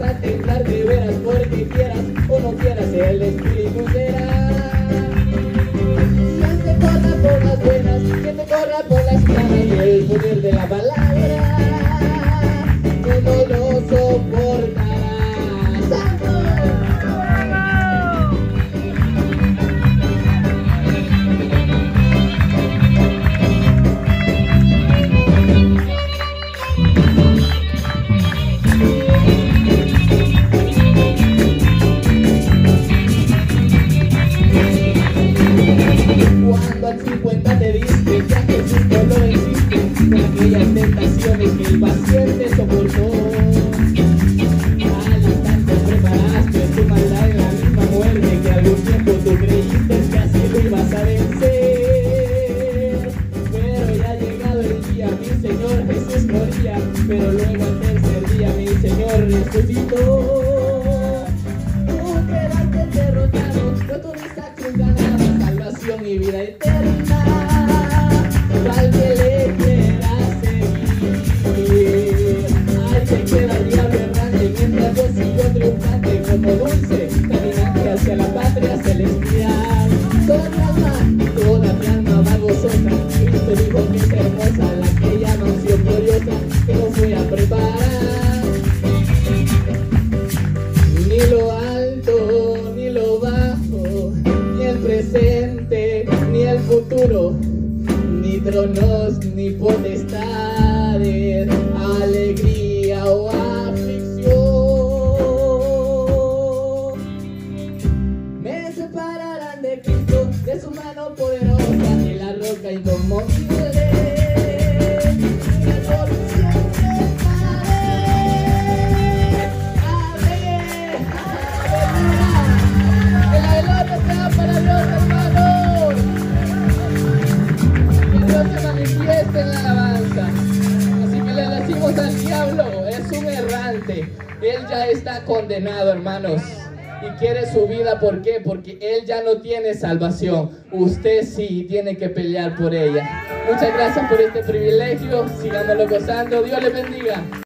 a tentar de veras porque quieras o no quieras, el espíritu será. Que te corra por las buenas, que te corra por las malas, y el poder de la palabra todo lo soportará. ¡Santo! Cuando al 50 te diste, ya Jesús no lo existe, con aquellas tentaciones que el paciente soportó. Al instante preparaste tu maldad en la misma muerte que algún tiempo tú creíste que así lo ibas a vencer. Pero ya ha llegado el día, mi Señor Jesús moría, pero luego al tercer día mi Señor resucitó. Tú quedaste derrotado, no tuviste acción ganada, salvación y vida eterna, al que le quiera seguir. Ay, se queda el diablo errante, mientras yo sigo triunfante como dulce, caminante hacia la patria celestial. Toda mi alma va gozosa, Cristo dijo que es hermosa la que llama mansión gloriosa, que nos voy a preparar. Ni lo alto, ni lo bajo, ni el presente, ni el futuro, ni tronos, ni potestades, alegría o aflicción, me separarán de Cristo, de su mano poderosa, de la roca inconmovible. En la alabanza, así que le decimos al diablo, es un errante, él ya está condenado, hermanos, y quiere su vida. ¿Por qué? Porque él ya no tiene salvación, usted sí tiene que pelear por ella. Muchas gracias por este privilegio, sigámoslo gozando, Dios les bendiga.